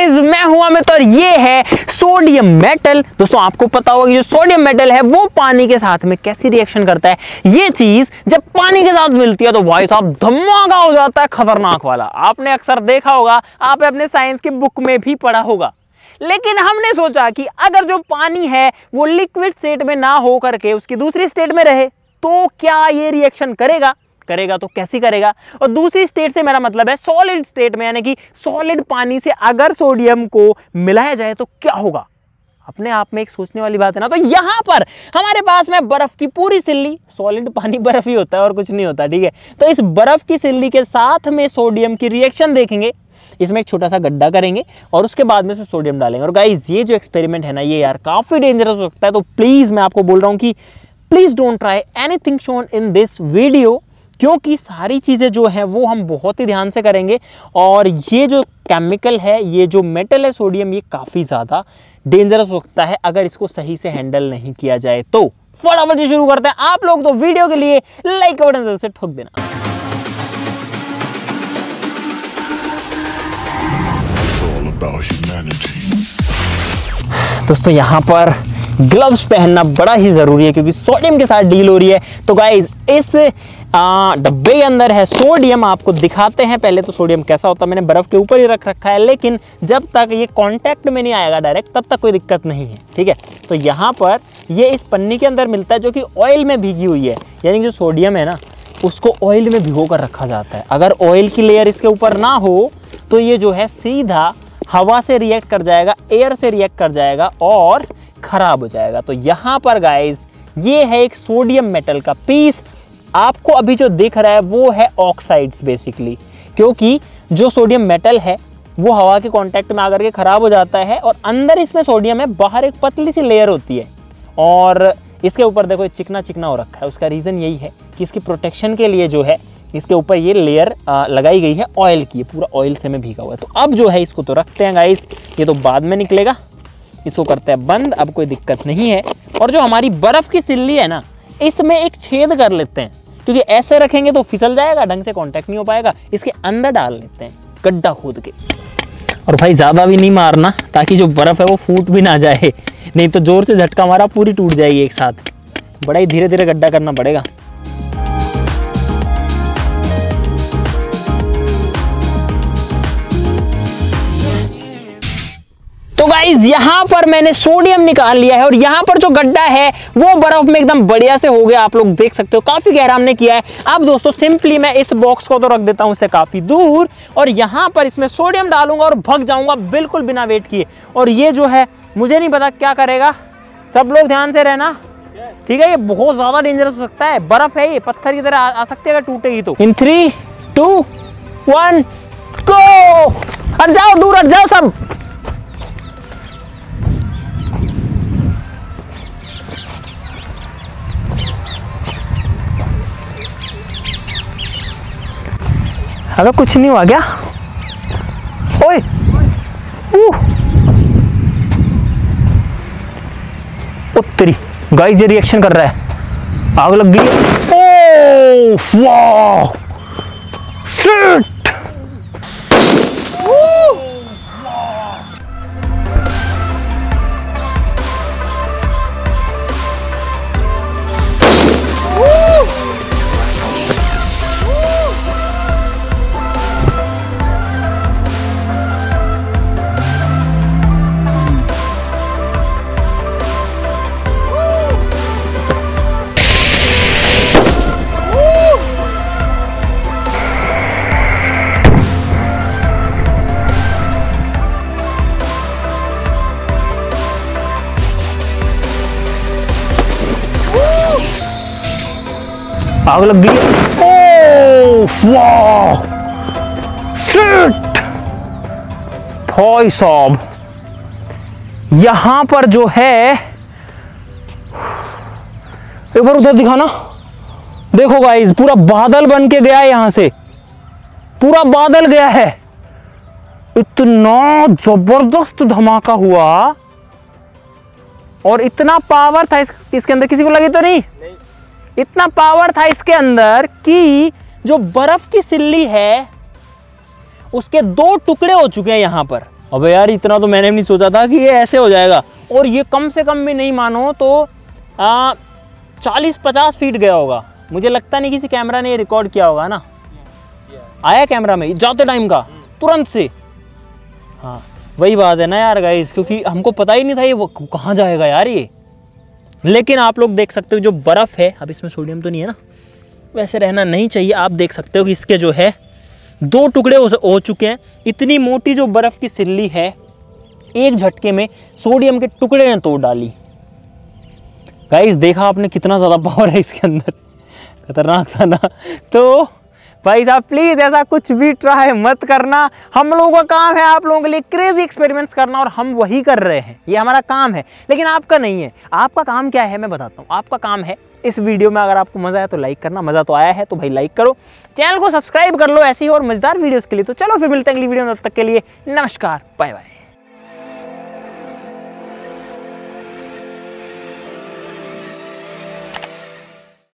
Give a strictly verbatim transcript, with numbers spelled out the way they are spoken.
Guys, मैं हूं अमित और ये है सोडियम मेटल। दोस्तों आपको पता होगा कि जो सोडियम मेटल है वो पानी के साथ में कैसी रिएक्शन करता है। ये चीज जब पानी के साथ मिलती है तो भाई साहब धमाका हो जाता है, खतरनाक वाला। आपने अक्सर देखा होगा, आप अपने साइंस की बुक में भी पढ़ा होगा। लेकिन हमने सोचा कि अगर जो पानी है वो लिक्विड स्टेट में ना हो करके उसकी दूसरी स्टेट में रहे तो क्या ये रिएक्शन करेगा करेगा तो कैसी करेगा। और दूसरी स्टेट से मेरा मतलब है सॉलिड स्टेट में, यानी कि सॉलिड पानी से अगर सोडियम को मिलाया जाए तो क्या होगा। अपने आप में एक सोचने वाली बात है ना। तो यहां पर हमारे पास में बर्फ की पूरी सिल्ली, सॉलिड पानी बर्फ ही होता है और कुछ नहीं होता, ठीक है। तो इस बर्फ की सिल्ली के साथ में सोडियम की रिएक्शन देखेंगे। इसमें एक छोटा सा गड्ढा करेंगे और उसके बाद में इसमें सोडियम डालेंगे। और गाइस ये जो एक्सपेरिमेंट है ना, ये यार काफी डेंजरस हो सकता है। तो प्लीज मैं आपको बोल रहा हूं कि please don't try anything shown in this video, क्योंकि सारी चीजें जो है वो हम बहुत ही ध्यान से करेंगे। और ये जो केमिकल है, ये जो मेटल है सोडियम, ये काफी ज्यादा डेंजरस हो सकता है अगर इसको सही से हैंडल नहीं किया जाए। तो फटाफट से शुरू करते हैं। आप लोग तो वीडियो के लिए लाइक का बटन जरूर से ठोक देना। दोस्तों यहाँ पर ग्लव्स पहनना बड़ा ही जरूरी है क्योंकि सोडियम के साथ डील हो रही है। तो गाइज इस डब्बे के अंदर है सोडियम। आपको दिखाते हैं पहले तो सोडियम कैसा होता है। मैंने बर्फ के ऊपर ही रख रखा है, लेकिन जब तक ये कांटेक्ट में नहीं आएगा डायरेक्ट तब तक कोई दिक्कत नहीं है, ठीक है। तो यहाँ पर ये इस पन्नी के अंदर मिलता है जो कि ऑयल में भीगी हुई है, यानी कि जो सोडियम है ना उसको ऑयल में भिगो कर रखा जाता है। अगर ऑयल की लेयर इसके ऊपर ना हो तो ये जो है सीधा हवा से रिएक्ट कर जाएगा, एयर से रिएक्ट कर जाएगा और खराब हो जाएगा। तो यहाँ पर गाइज ये है एक सोडियम मेटल का पीस। आपको अभी जो दिख रहा है वो है ऑक्साइड्स बेसिकली, क्योंकि जो सोडियम मेटल है वो हवा के कांटेक्ट में आकर के खराब हो जाता है और अंदर इसमें सोडियम है, बाहर एक पतली सी लेयर होती है और इसके ऊपर देखो चिकना चिकना हो रखा है। उसका रीज़न यही है कि इसकी प्रोटेक्शन के लिए जो है इसके ऊपर ये लेयर लगाई गई है ऑयल की। पूरा ऑयल से में भीगा हुआ है। तो अब जो है इसको तो रखते हैं गाइस, ये तो बाद में निकलेगा। इसको करते हैं बंद, अब कोई दिक्कत नहीं है। और जो हमारी बर्फ की सिल्ली है ना, इसमें एक छेद कर लेते हैं, क्योंकि ऐसे रखेंगे तो फिसल जाएगा, ढंग से कांटेक्ट नहीं हो पाएगा। इसके अंदर डाल लेते हैं गड्ढा खोद के। और भाई ज़्यादा भी नहीं मारना ताकि जो बर्फ़ है वो फूट भी ना जाए, नहीं तो जोर से झटका मारा पूरी टूट जाएगी एक साथ। बड़ा ही धीरे धीरे गड्ढा करना पड़ेगा। तो गाइज यहाँ पर मैंने सोडियम निकाल लिया है और यहाँ पर जो गड्ढा है वो बर्फ में एकदम बढ़िया से हो गया। आप लोग देख सकते हो काफी गहरा हमने किया है। अब दोस्तों सिंपली मैं इस बॉक्स को तो रख देता हूँ इससे काफी दूर और यहाँ पर इसमें सोडियम डालूंगा और भग जाऊंगा बिल्कुल बिना वेट किए। और ये जो है मुझे नहीं पता क्या करेगा, सब लोग ध्यान से रहना, ठीक है। ये बहुत ज्यादा डेंजरस हो सकता है, बर्फ है ये, पत्थर की तरह आ, आ सकती है अगर टूटेगी तो। In three two one go. हट जाओ, दूर हट जाओ सब। अगर कुछ नहीं हुआ क्या? ओए उत्तरी गाइस ये रिएक्शन कर रहा है, आग लग गई है। ओह वाह शिट। आग लग गई है। ओह वाह शिट। भाई साहब यहां पर जो है, एक बार उधर दिखाना, देखो गाइस पूरा बादल बन के गया है, यहां से पूरा बादल गया है। इतना जबरदस्त धमाका हुआ और इतना पावर था इस, इसके अंदर, किसी को लगी तो नहीं? नहीं। इतना पावर था इसके अंदर कि जो बर्फ की सिल्ली है उसके दो टुकड़े हो चुके हैं यहां पर। अबे यार इतना तो मैंने भी नहीं सोचा था कि ये ऐसे हो जाएगा। और ये कम से कम भी नहीं मानो तो आ, चालीस पचास फीट गया होगा। मुझे लगता नहीं किसी कैमरा ने रिकॉर्ड किया होगा ना। आया कैमरा में जाते टाइम का तुरंत से। हाँ वही बात है ना यार गाइस, क्योंकि हमको पता ही नहीं था ये वो कहाँ जाएगा यार ये। लेकिन आप लोग देख सकते हो जो बर्फ़ है, अब इसमें सोडियम तो नहीं है ना, वैसे रहना नहीं चाहिए। आप देख सकते हो कि इसके जो है दो टुकड़े हो चुके हैं। इतनी मोटी जो बर्फ़ की सिल्ली है एक झटके में सोडियम के टुकड़े ने तोड़ डाली। गाइस देखा आपने कितना ज़्यादा पावर है इसके अंदर, खतरनाक था ना। तो भाई साहब प्लीज़ ऐसा कुछ भी ट्राई मत करना। हम लोगों का काम है आप लोगों के लिए क्रेजी एक्सपेरिमेंट्स करना और हम वही कर रहे हैं, ये हमारा काम है। लेकिन आपका नहीं है। आपका काम क्या है मैं बताता हूँ। आपका काम है इस वीडियो में अगर आपको मज़ा आया तो लाइक करना, मज़ा तो आया है तो भाई लाइक करो, चैनल को सब्सक्राइब कर लो ऐसी और मज़ेदार वीडियोज़ के लिए। तो चलो फिर मिलते हैं अगली वीडियो में, तब तक के लिए नमस्कार, बाय बाय।